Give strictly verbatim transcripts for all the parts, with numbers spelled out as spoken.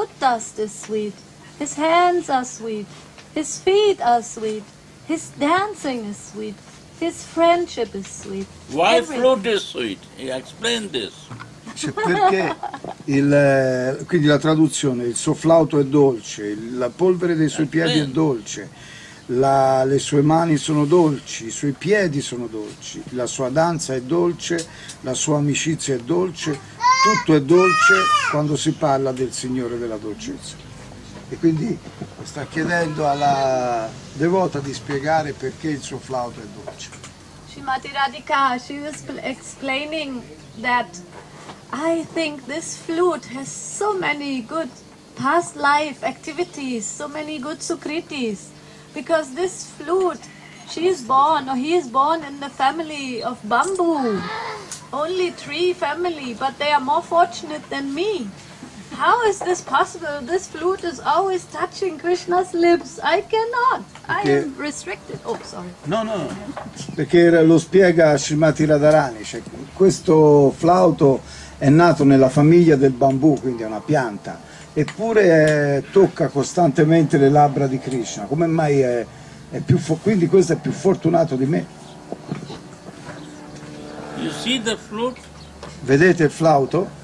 foot dust is sweet, his hands are sweet, his feet are sweet, his dancing is sweet, his friendship is sweet. Why Everything. flute is sweet? Explain this. Cioè, perché il, quindi la traduzione, il suo flauto è dolce, il- la polvere dei suoi piedi è dolce, la- le sue mani sono dolci, i suoi piedi sono dolci, la sua danza è dolce, la sua amicizia è dolce, tutto è dolce quando si parla del Signore della dolcezza. E quindi sta chiedendo alla devota di spiegare perché il suo flauto è dolce. Srimati Radhika, she was pl- explaining that I think this flute has so many good past life activities, so many good sukritis, because this flute, she is born, or he is born in the family of bamboo, only tree family, but they are more fortunate than me. How is this possible? This flute is always touching Krishna's lips. I cannot. I Okay. am restricted. Oh, sorry. No, no, perché lo spiega Srimati Radharani, cioè, questo flauto è nato nella famiglia del bambù, quindi è una pianta, eppure eh, tocca costantemente le labbra di Krishna. Come mai è, è più fo- quindi questo è più fortunato di me? You see the flute? Vedete il flauto?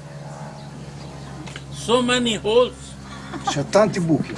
So many holes. C'ha tanti buchi.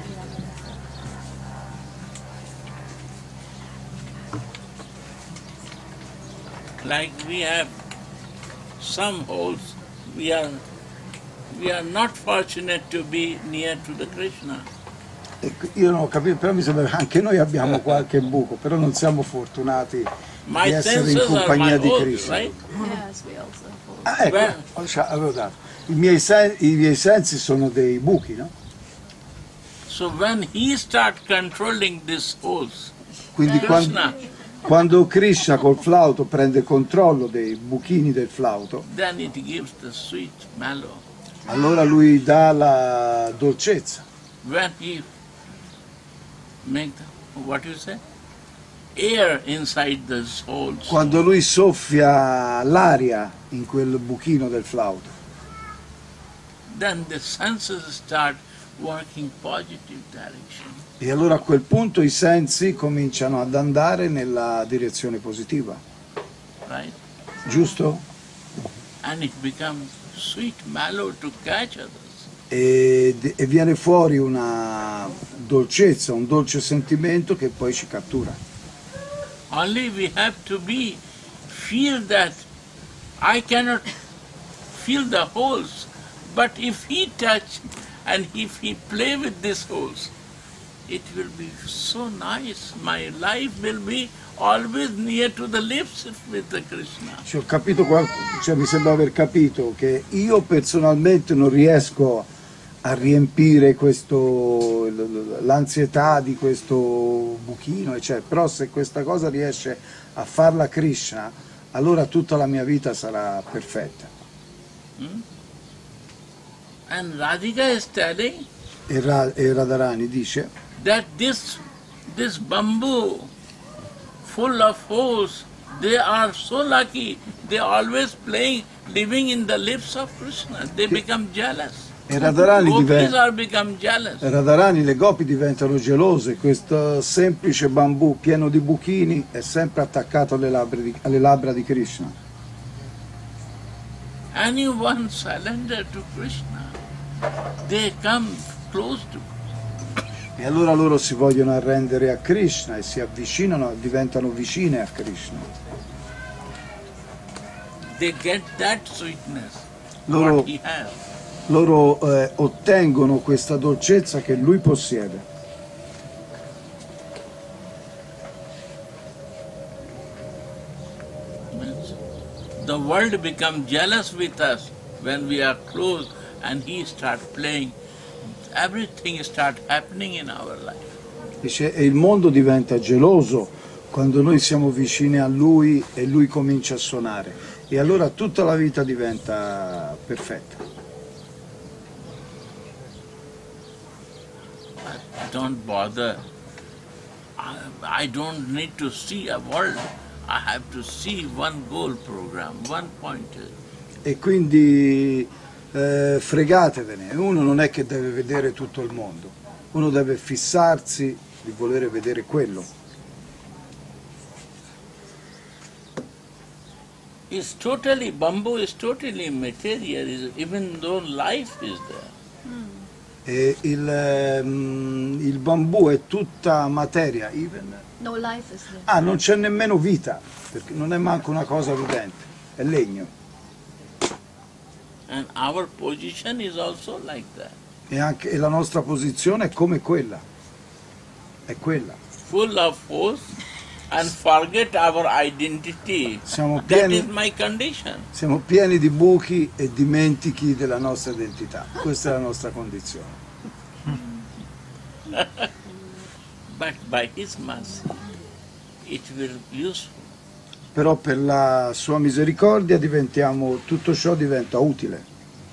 Like we have some holes, we are we are not fortunate to be near to the Krishna. Ecco, io non ho capito, però mi sembra che anche noi abbiamo qualche buco, però non siamo fortunati My di essere in senses are compagnia my di holes, Krishna. right? Yes, we also have. Ah, ecco, ho- cioè, avevo dato. I miei, sen- I miei sensi sono dei buchi, no? So when he start controlling these holes, Quindi quando, Krishna, quando Krishna col flauto prende controllo dei buchini del flauto, then it gives the sweet mellow. allora lui dà la dolcezza. When he make the, what you say? Air inside those holes. Quando lui soffia l'aria in quel buchino del flauto, Then the senses start working positive direction. e allora a quel punto i sensi cominciano ad andare nella direzione positiva, Right? giusto? And it becomes sweet mellow to catch others. E, e viene fuori una dolcezza, un dolce sentimento che poi ci cattura. Only we have to be, feel that I cannot feel the holes, but if he touch and if he play with these holes, it will be so nice. My life will be always near to the lips with the Krishna. Cioè, ho capito qual- cioè, mi sembra aver capito che io personalmente non riesco a riempire questo, l- l'ansietà di questo buchino, eccetera. Però se questa cosa riesce a farla Krishna, allora tutta la mia vita sarà perfetta. And Radhika is telling E, Ra- e Radharani dice that this this bamboo full of holes, they are so lucky. They are always playing, living in the lips of Krishna. They become jealous. e Radharani, Gopis diven- are become jealous. Radharani, le gopi diventano gelose, questo semplice bambù pieno di buchini è sempre attaccato alle labbra di, alle labbra di Krishna. Anyone surrender to Krishna, they come close to. E allora loro si vogliono arrendere a Krishna e si avvicinano, diventano vicine a Krishna. They get that sweetness Loro- what he has. Loro eh, ottengono questa dolcezza che lui possiede. Means the world becomes jealous with us when we are close and he start playing. Everything start happening in our life. Dice, e il mondo diventa geloso quando noi siamo vicini a lui e lui comincia a suonare. E allora tutta la vita diventa perfetta. But don't bother. I, I don't need to see a world. I have to see one goal program, one pointer. E quindi eh, fregatevene, uno non è che deve vedere tutto il mondo, uno deve fissarsi di volere vedere quello. It's totally, bamboo is totally material, is- even though life is there. E il, ehm, il bambù è tutta materia, even. No life is there. Ah, non c'è nemmeno vita, perché non è manco una cosa vivente, è legno. And our position is also like that. E anche e la nostra posizione è come quella, è quella. Full of force and forget our identity. Siamo That pieni, is my condition. siamo pieni di buchi e dimentichi della nostra identità. Questa è la nostra condizione. But by His mercy, it will be useful. Però per la sua misericordia diventiamo, tutto ciò diventa utile.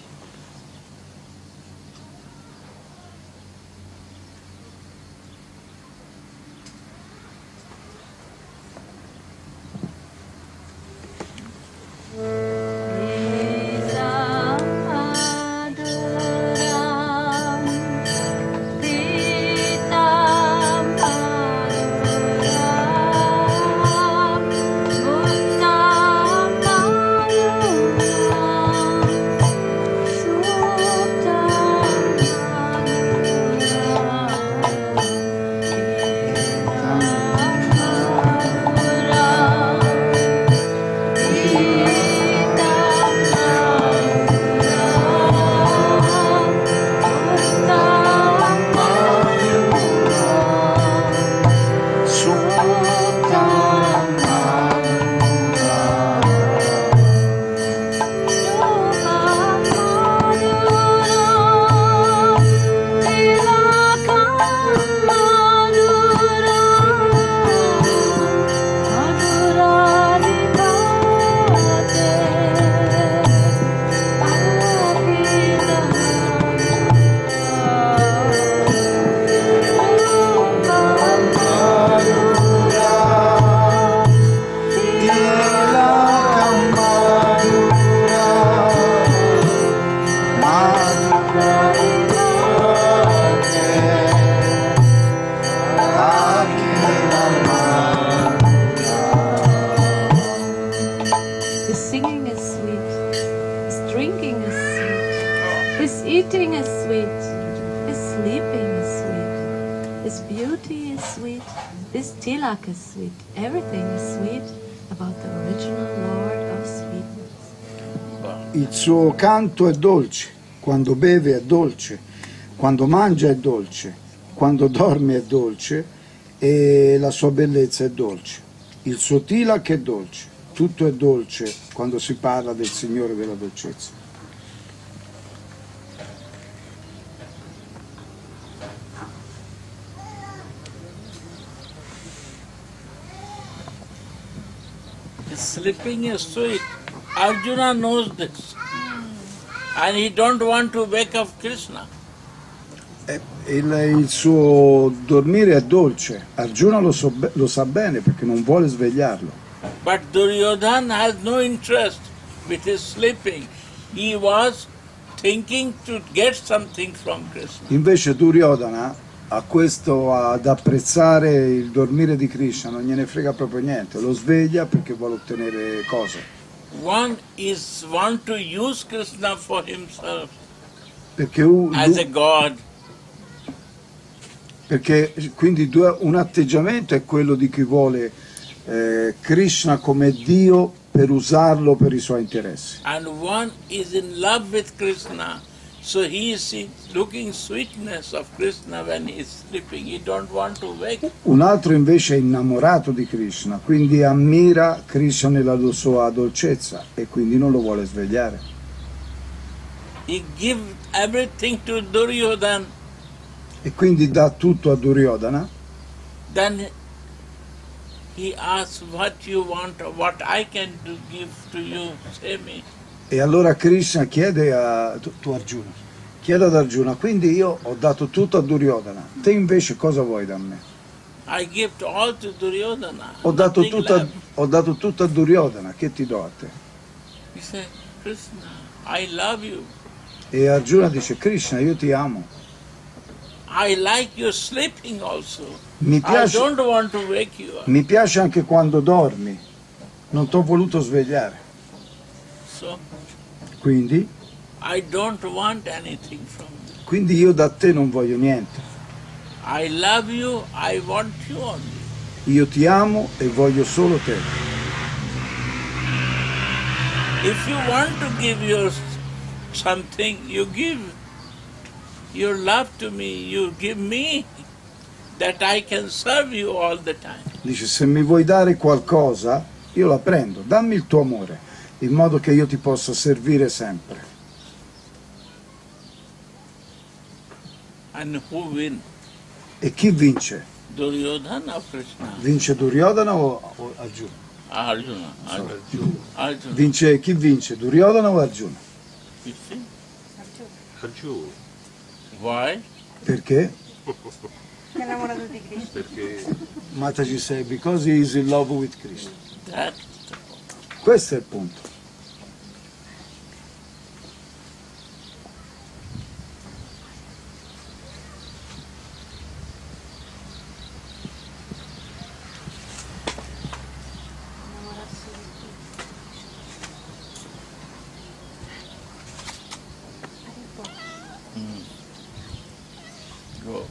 Eating is sweet, his sleeping is sweet, his beauty is sweet, his tilak is sweet, everything is sweet about the original Lord of sweetness. Il suo canto è dolce, quando beve è dolce, quando mangia è dolce, quando dorme è dolce e la sua bellezza è dolce. Il suo tilak è dolce, tutto è dolce quando si parla del Signore della dolcezza. Sleeping is sweet. Arjuna knows this. And he don't want to wake up Krishna. Eh, Il, il suo dormire è dolce, Arjuna lo, so, lo sa bene perché non vuole svegliarlo. But Duryodhana has no interest with his sleeping. He was thinking to get something from Krishna. Invece Duryodhana a questo ad apprezzare il dormire di Krishna non gliene frega proprio niente, lo sveglia perché vuole ottenere cose. One is want to use Krishna for himself Perché, u- as a du- God. perché quindi due- un atteggiamento è quello di chi vuole eh, Krishna come Dio per usarlo per i suoi interessi. And one is in love with Krishna. So he is see- looking sweetness of Krishna when he is sleeping. He don't want to wake. Un altro invece è innamorato di Krishna, quindi ammira Krishna nella sua dolcezza e quindi non lo vuole svegliare. He give everything to Duryodhana. E quindi dà tutto a Duryodhana. Then he asks what you want, what I can do, give to you, say me. E allora Krishna chiede a tu, tu Arjuna, chiede ad Arjuna, quindi io ho dato tutto a Duryodhana, te invece cosa vuoi da me? I give to all to Duryodhana. Ho dato nothing tutto a, left. ho dato tutto a Duryodhana, che ti do a te? He said, Krishna, I love you. E Arjuna dice: Krishna, io ti amo. I like your sleeping also. Mi I piace, don't want to wake you up. mi piace anche quando dormi. Non ti ho voluto svegliare. So Quindi, I don't want anything from you. quindi io da te non voglio niente. I love you, I want you only. Io ti amo e voglio solo te. If you want to give your something, you give your love to me, you give me, that I can serve you all the time. Dice: se mi vuoi dare qualcosa, io la prendo. Dammi il tuo amore, in modo che io ti possa servire sempre. And who win? E chi vince? Duryodhana or Krishna? Vince Duryodhana o, o Arjuna? Arjuna. Arjuna. Arjuna. Vince, chi vince? Duryodhana o Arjuna? You see? Arjuna. Why? Perché? È innamorato di Krishna. Perché Mataji say, because he is in love with Krishna. That's the point. Questo è il punto. Go.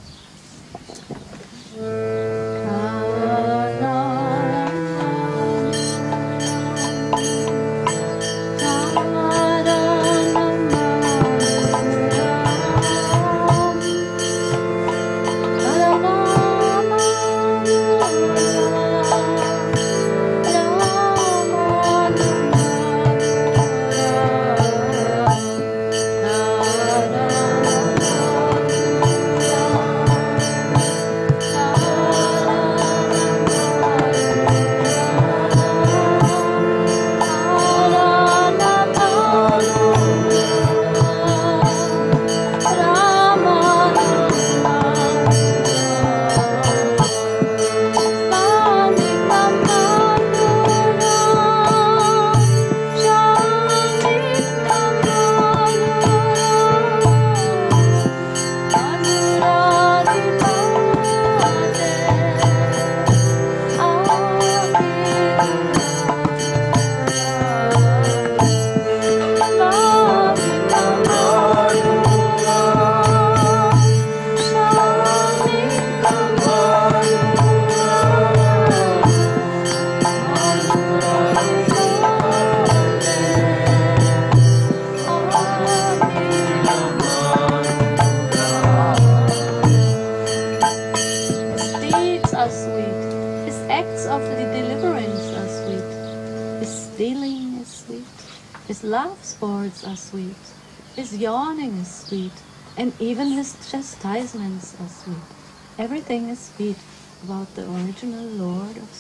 His love sports are sweet, his yawning is sweet, and even his chastisements are sweet. Everything is sweet about the original Lord of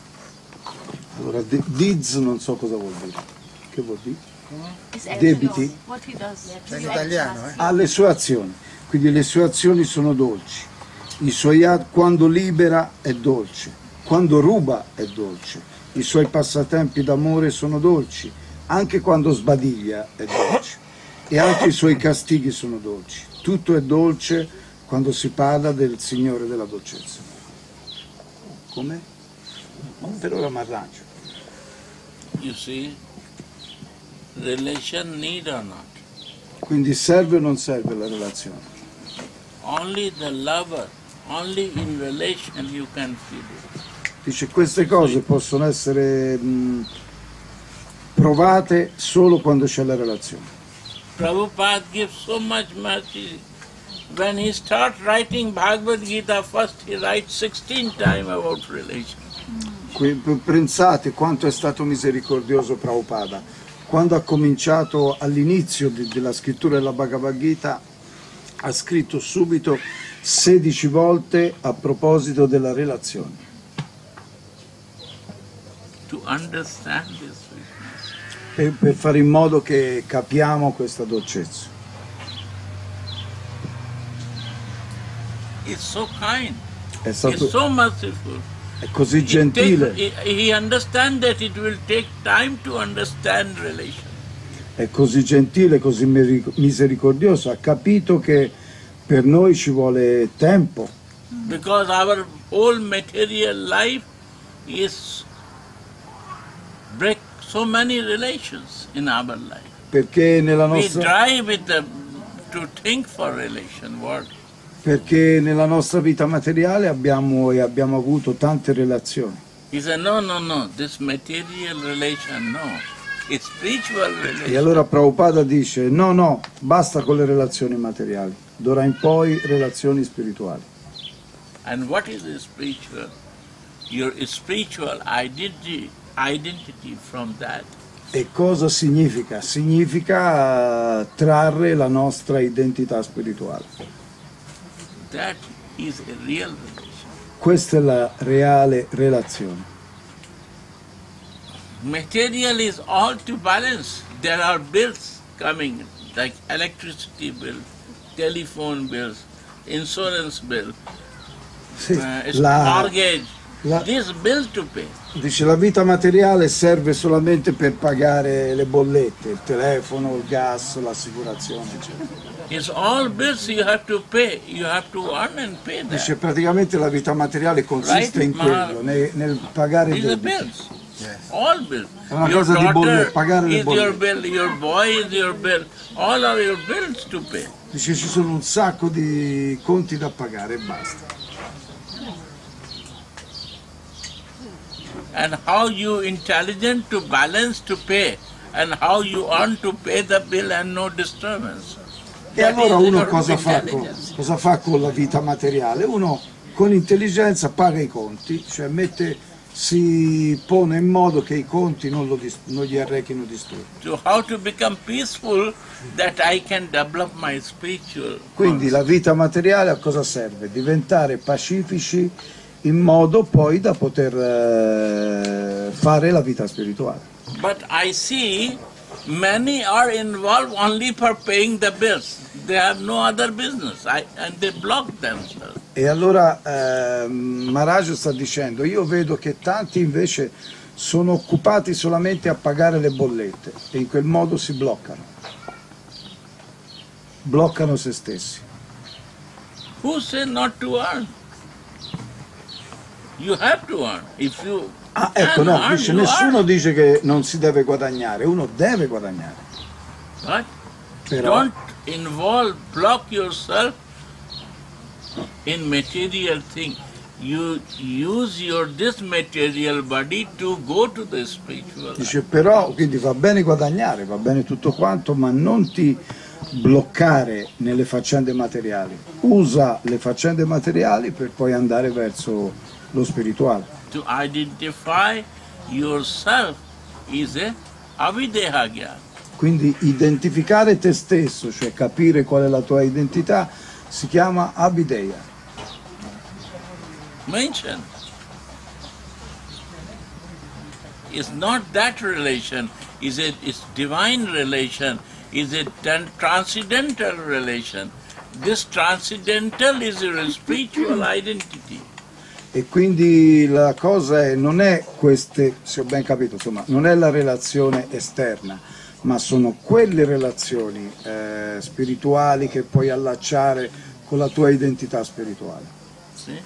Sweet. Allora, de- diz non so cosa vuol dire. Che vuol dire? His Debiti. actions, what he does. È in italiano, eh? Ha le sue azioni, quindi le sue azioni sono dolci. I suoi atti, quando libera è dolce, quando ruba è dolce. I suoi passatempi d'amore sono dolci, anche quando sbadiglia è dolce. E anche i suoi castighi sono dolci. Tutto è dolce quando si parla del Signore della dolcezza. Come? Per ora mi arrangio. You see, relation need or not. Quindi serve o non serve la relazione? Only the lover, only in relation you can feel it. Dice queste cose possono essere mh, provate solo quando c'è la relazione. Prabhupada gives so much mercy. When he starts writing Bhagavad Gita, first he writes sixteen times about relation. Que- Pensate quanto è stato misericordioso Prabhupada. Quando ha cominciato all'inizio di- della scrittura della Bhagavad Gita, ha scritto subito sedici volte a proposito della relazione. To understand this sweetness. Per, per fare in modo che capiamo questa dolcezza. It's so kind. È, It's stato, so merciful. è così It gentile. takes- he he understands that it will take time to understand relation. è così gentile, così misericordioso, ha capito che per noi ci vuole tempo. Because our whole material life is break so many relations in our life. Perché nella We nostra, drive with the, to think for relation, what? perché nella nostra vita materiale abbiamo e abbiamo avuto tante relazioni. He said, no, no, no, this material relation, no. It's spiritual E relation. allora Prabhupada dice no, no, basta con le relazioni materiali, d'ora in poi relazioni spirituali. And what is the spiritual? Your spiritual identity, identity from that. E cosa significa? Significa uh, trarre la nostra identità spirituale. That is a real relation. Questa è la reale relazione. Material is all to balance. There are bills coming, like electricity bill, telephone bills, insurance bill, Sì, uh, la, mortgage. la- This bill to pay. dice la vita materiale serve solamente per pagare le bollette, il telefono, il gas, l'assicurazione, eccetera. It's all bills you have to pay. You have to earn and pay that. Dice praticamente la vita materiale consiste in quello, nel, nel pagare i These are debiti. bills. All bills. È una Your cosa di bolle- daughter pagare le is your bollette. bill, your boy is your bill. All are your bills to pay. Dice ci sono un sacco di conti da pagare e basta. And how you intelligent to balance to pay, and how you earn to pay the bill and no disturbance. E That allora is uno your cosa fa, con, intelligence. cosa fa con la vita materiale? Uno con intelligenza paga i conti, cioè mette, si pone in modo che i conti non, lo dis- non gli arrechino disturbi. To how to become peaceful, that I can develop my spiritual. Quindi la vita materiale a cosa serve? Diventare pacifici in modo poi da poter eh, fare la vita spirituale. But I see many are involved only for paying the bills. They have no other business, I, and they block themselves. E allora eh, Maharaj sta dicendo, io vedo che tanti invece sono occupati solamente a pagare le bollette e in quel modo si bloccano, bloccano se stessi. Who say not to earn? You have to earn. If you Ah, ecco, can no, earn, dice, you nessuno earn. dice che non si deve guadagnare, uno deve guadagnare, But però, don't involve, block yourself in material thing. You use your this material body to go to the spiritual life. dice, però, quindi va bene guadagnare, va bene tutto quanto, ma non ti bloccare nelle faccende materiali, usa le faccende materiali per poi andare verso lo spirituale. To identify yourself is a avideha jnana. Quindi identificare te stesso, cioè capire qual è la tua identità, si chiama Abhideya. Mention. It's not that relation, is a it's divine relation, is a tran- transcendental relation. This transcendental is your spiritual identity. E quindi la cosa è, non è queste, se ho ben capito, insomma, non è la relazione esterna, ma sono quelle relazioni eh, spirituali che puoi allacciare con la tua identità spirituale. See?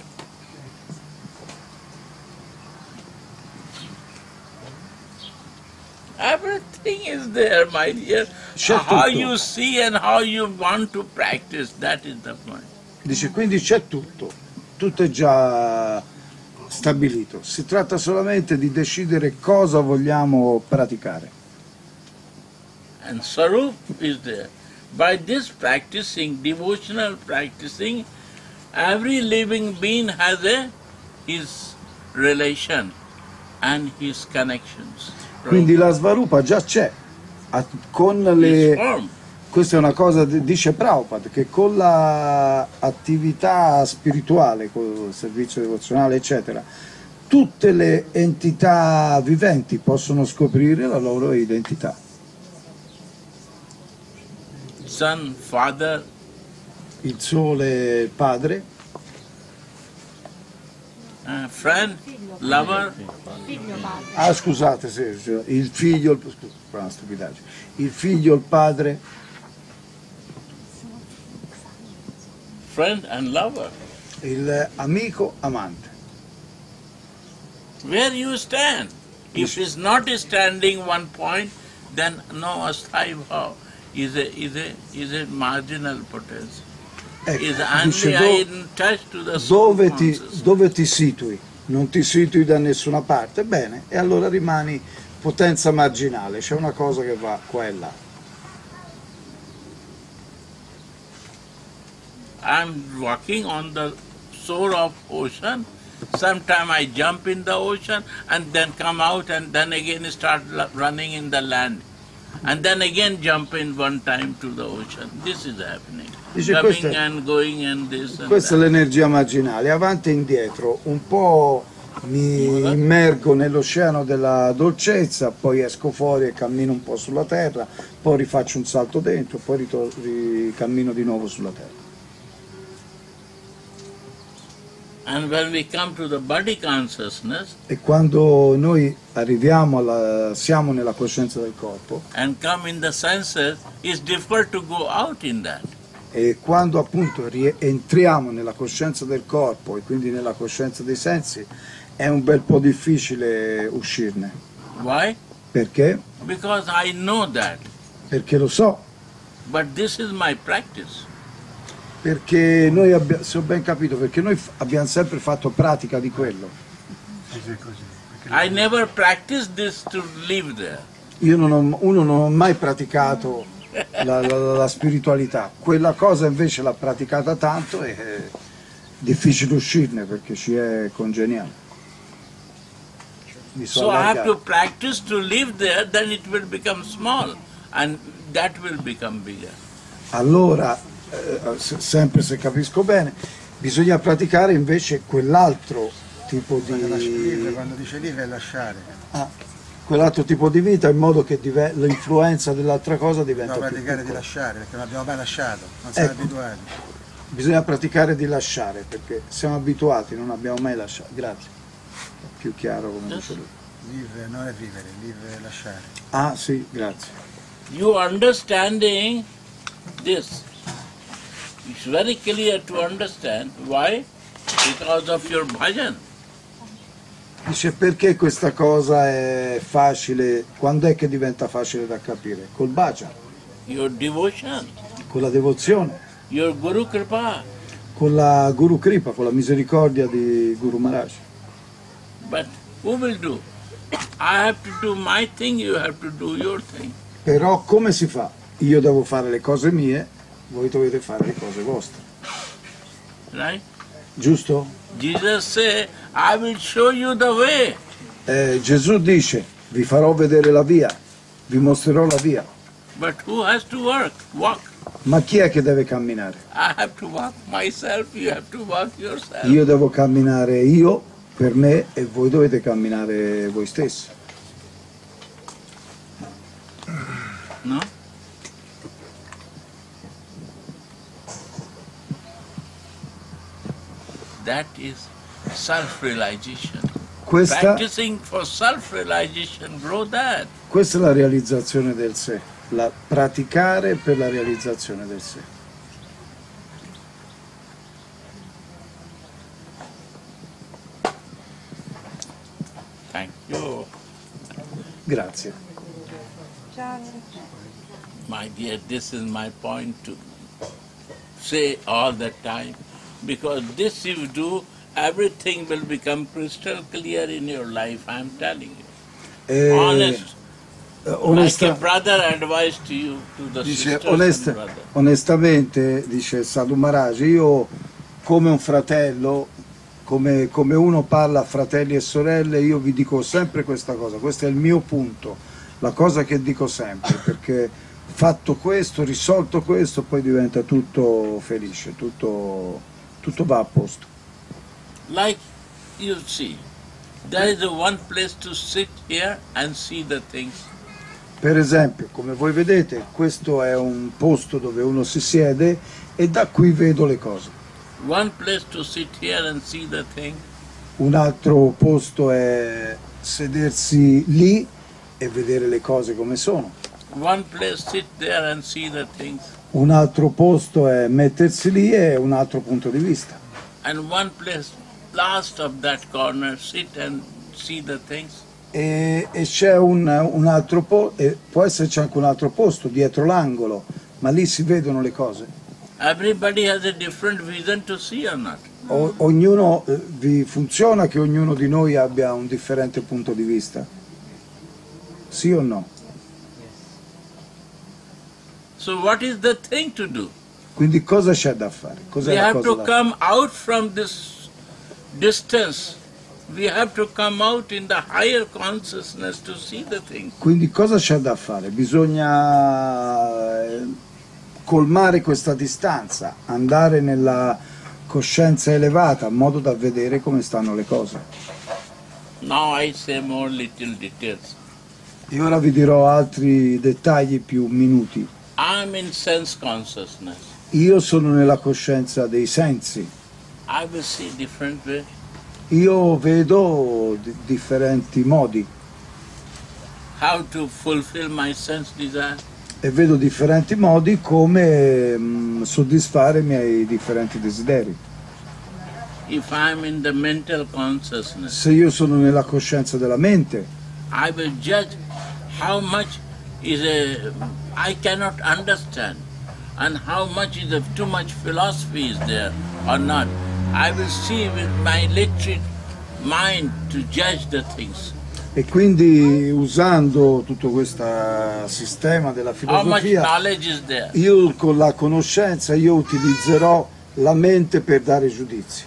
Everything is there, my dear. C'è How tutto. you see and how you want to practice, that is the point. Dice, quindi c'è tutto, tutto è già stabilito, si tratta solamente di decidere cosa vogliamo praticare. And Sarup is there. By this practicing, devotional practicing, every living being has a his relation and his connections. Quindi la Svarupa già c'è, a- con His le... form. Questa è una cosa, di- dice Prabhupada, che con l'attività spirituale, con il servizio devozionale, eccetera, tutte le entità viventi possono scoprire la loro identità. Son, father, Il sole padre uh, friend, lover, Figlio padre. Ah, scusate, sì, sì, il figlio, il, scusa, una stupidaggine. Il figlio, il padre, friend and lover. il amico, amante. Where you stand. If it's not standing one point, then no asthai bhav is a, is a, is a marginal potential. Ecco, Is dice, only do- in touch to the soul dove, ti, consciousness. dove ti situi? Non ti situi da nessuna parte, bene, e allora rimani potenza marginale, c'è una cosa che va qua e là. I'm walking on the shore of ocean. Sometime I jump in the ocean and then come out and then again start l- running in the land. And then again jump in one time to the ocean. This is happening. Dice, Coming questa è- and going and this and Questa è that. l'energia marginale, avanti e indietro, un po' mi immergo nell'oceano della dolcezza, poi esco fuori e cammino un po' sulla terra, poi rifaccio un salto dentro, poi ritor- ricammino di nuovo sulla terra. And when we come to the body consciousness E quando noi arriviamo alla, siamo nella coscienza del corpo, and come in the senses, it's difficult to go out in that. e quando appunto rientriamo nella coscienza del corpo e quindi nella coscienza dei sensi, è un bel po' difficile uscirne. Why? Perché? Because I know that. Perché lo so, But this is my practice. perché noi abbiamo, se ho ben capito, perché noi f- abbiamo sempre fatto pratica di quello. I never practiced this to live there. Io non ho, uno non ho mai praticato la, la- la spiritualità, quella cosa invece l'ha praticata tanto e è difficile uscirne perché ci è congeniale. Mi sono So I have allargato. to practice to live there, then it will become small and that will become bigger. Allora, eh, se- sempre se capisco bene, bisogna praticare invece quell'altro tipo Vivere, di, quando dice vivere è lasciare, ah, quell'altro tipo di vita in modo che dive- l'influenza dell'altra cosa diventa dobbiamo più praticare di piccola. lasciare perché non abbiamo mai lasciato, non siamo Ecco. abituati. Bisogna praticare di lasciare perché siamo abituati, non abbiamo mai lasciato. Grazie. Più chiaro come dice lui. Vivere non è vivere, vivere è lasciare. Ah sì, grazie. You understanding this, it's very clear to understand. Why? Because of your bhajan. Dice perché questa cosa è facile, quando è che diventa facile da capire? Col bhajan, Your devotion, con la devozione, your Guru Kripa. con la Guru Kripa, con la misericordia di Guru Maharaj. But who will do? I have to do my thing, you have to do your thing. Però come si fa? Io devo fare le cose mie, voi dovete fare le cose vostre. Right? Giusto? Jesus say, I will show you the way. Eh, Gesù dice, vi farò vedere la via, vi mostrerò la via. But who has to work? Walk. Ma chi è che deve camminare? I have to walk myself, you have to walk yourself. Io devo camminare io per me e voi dovete camminare voi stessi. No? That is self-realization. Questa, Practicing for self-realization, grow that. questa è la realizzazione del sé, la praticare per la realizzazione del sé. Thank you. Grazie. Ciao. My dear, this is my point to say all the time. Because this you do, everything will become crystal clear in your life, I'm telling you. E, Honest. eh, Like a onesta- brother advice to you, to the dice, sisters onest- and brother. onestamente, dice Sadhu Maharaj, io come un fratello, come, come uno parla a fratelli e sorelle, io vi dico sempre questa cosa, questo è il mio punto, la cosa che dico sempre, perché fatto questo, risolto questo, poi diventa tutto felice, tutto, tutto va a posto. Like you see, there is a one place to sit here and see the things. Per esempio, come voi vedete, questo è un posto dove uno si siede e da qui vedo le cose. One place to sit here and see the thing. un altro posto è sedersi lì e vedere le cose come sono. One place, sit there and see the things. Un altro posto è mettersi lì e un altro punto di vista. And one place, last of that corner, sit and see the things. E, e c'è un, un altro posto, e può esserci anche un altro posto dietro l'angolo, ma lì si vedono le cose. Everybody has a different vision to see or not. O, ognuno, eh, vi funziona che ognuno di noi abbia un differente punto di vista? Sì o no? So what is the thing to do? Quindi cosa c'è da fare? Cos'è We la have cosa to da come out from this distance. We have to come out in the higher consciousness to see the things. Quindi cosa c'è da fare? Bisogna eh, colmare questa distanza, andare nella coscienza elevata, in modo da vedere come stanno le cose. Now I say more little details. E ora vi dirò altri dettagli più minuti. I'm in sense consciousness. Io sono nella coscienza dei sensi. I will see different way. Io vedo di- differenti modi How to fulfill my sense desire. e vedo differenti modi come mm, soddisfare i miei differenti desideri. If I'm in the mental consciousness, Se io sono nella coscienza della mente, I will judge how much is a I cannot understand and how much is a, too much philosophy is there or not. I will see with my literate mind to judge the things. e quindi usando tutto questo sistema della How much filosofia, knowledge is there? io con la conoscenza io utilizzerò la mente per dare giudizi.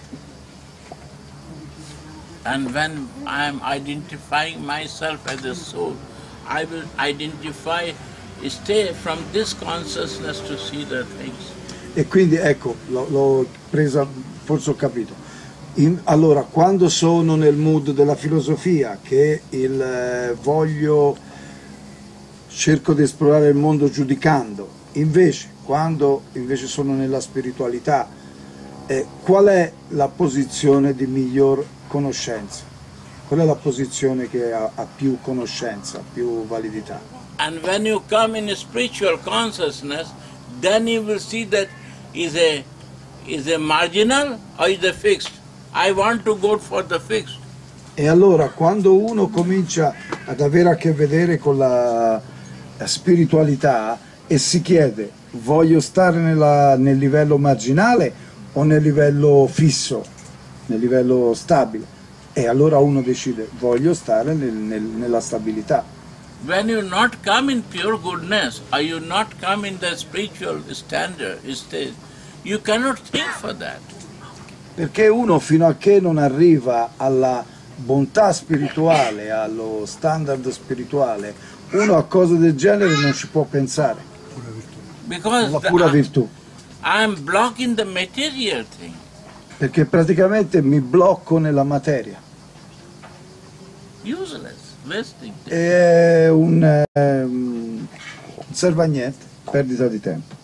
And when I am identifying myself as a soul, I will identify, stay from this consciousness to see the things. E quindi ecco, l'ho, l'ho presa, forse ho capito. In- allora, quando sono nel mood della filosofia, che il eh, voglio, cerco di esplorare il mondo giudicando, invece, quando invece sono nella spiritualità, eh, qual è la posizione di miglior conoscenza? Qual è la posizione che ha, ha più conoscenza, più validità? And when you come in a spiritual consciousness, then you will see that is a is a marginal or is a fixed. I want to go for the fixed. E allora quando uno comincia ad avere a che vedere con la, la spiritualità e si chiede voglio stare nella- nel livello marginale o nel livello fisso, nel livello stabile, e allora uno decide voglio stare nel- nel- nella stabilità. When you not come in pure goodness or you not come in the spiritual standard stage, you cannot think for that. Perché uno fino a che non arriva alla bontà spirituale, allo standard spirituale, uno a cose del genere non ci può pensare, Because la the- pura virtù, I am blocking the material thing. perché praticamente mi blocco nella materia. Useless, wasting time. È un, ehm, non serve a niente, perdita di tempo.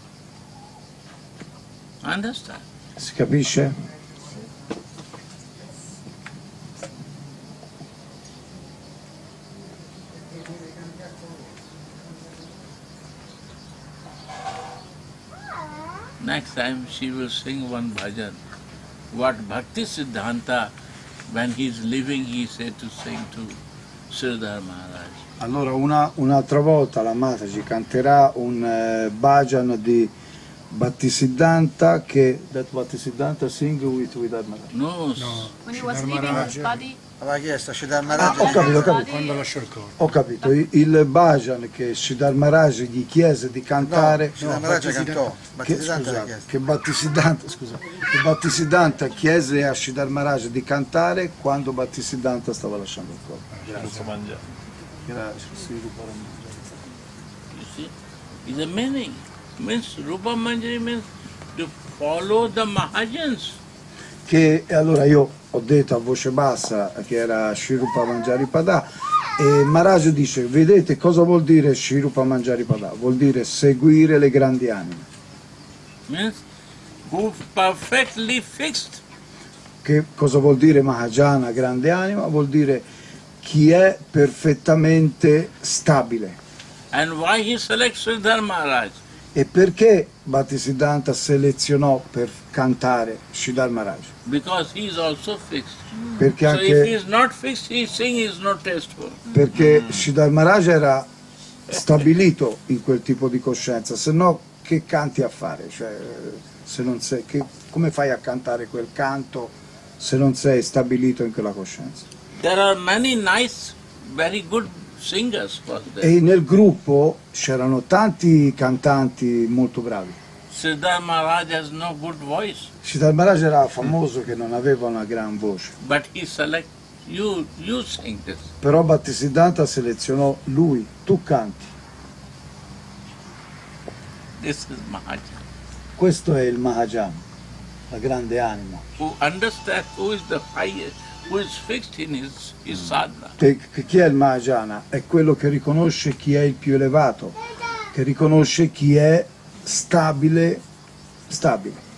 Understand? Si capisce? Next time she will sing one bhajan. What Bhakti Siddhanta, when he is living, he said to sing to Sridhar Maharaj. Allora una- un'altra volta la Mataji canterà un eh, bhajan di Bhaktisiddhanta che that Bhaktisiddhanta sing with with Admara. No, No, When he was Siddhar leaving his Maharaj body, aveva chiesto a Siddhar Ah, Maharaj ho capito, ho capito. quando lasciò il corpo. Ho capito, il, il bhajan che Siddhar Maharaj gli chiese di cantare, No, Siddhar Maharaj cantò, che, Bhaktisiddhanta l'ha scusate, chiesto. che Bhaktisiddhanta, scusa, che Bhaktisiddhanta chiese a Siddhar Maharaj di cantare quando Bhaktisiddhanta stava lasciando il corpo. Era Srirupa Ramanujari. you see, is a meaning. Means Rupa Manjari means to follow the Mahajans. Che e allora io ho detto a voce bassa che era Srirupa Manjaripada e Maharaj dice vedete cosa vuol dire Srirupa Manjaripada? Vuol dire seguire le grandi anime, Means who perfectly fixed. Che cosa vuol dire Mahajana, grande anima? Vuol dire chi è perfettamente stabile. And why he selects Sridhar Maharaj? E perché Bhaktisiddhanta selezionò per cantare Sridhar Maharaj? Because he is also fixed. Perché So if he anche is not fixed, his singing is not tasteful. perché Sridhar Maharaj era stabilito in quel tipo di coscienza, se no che canti a fare? Cioè, se non sei, che, come fai a cantare quel canto se non sei stabilito in quella coscienza? There are many nice, very good singers was there. E nel gruppo c'erano tanti cantanti molto bravi. Sridhar Maharaj has no good voice, Sridhar Maharaj era famoso che non aveva una gran voce, but he select you. You sing this. però Bhaktisiddhanta selezionò lui, tu canti. This is Mahajan, Questo è il Mahajana, la grande anima, who understands who is the highest, who is fixed in his, his sadhana. che, che chi è il Mahajana? È quello che riconosce chi è il più elevato, che riconosce chi è stabile, stabile.